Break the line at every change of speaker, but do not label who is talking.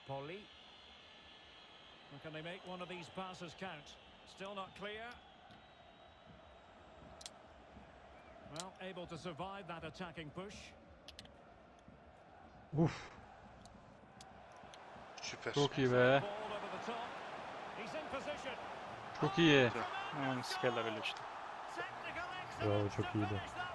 Poli. Can they make one of these passes count? Still not clear. Well, able to survive that attacking push.
Uf.
Süper.
Çok iyi be.
Ball over the top. He's in position.
Çok iyi.
Skella bile işte.
Technical
Bravo,
excellence
çok
to
iyiydi.
finish that.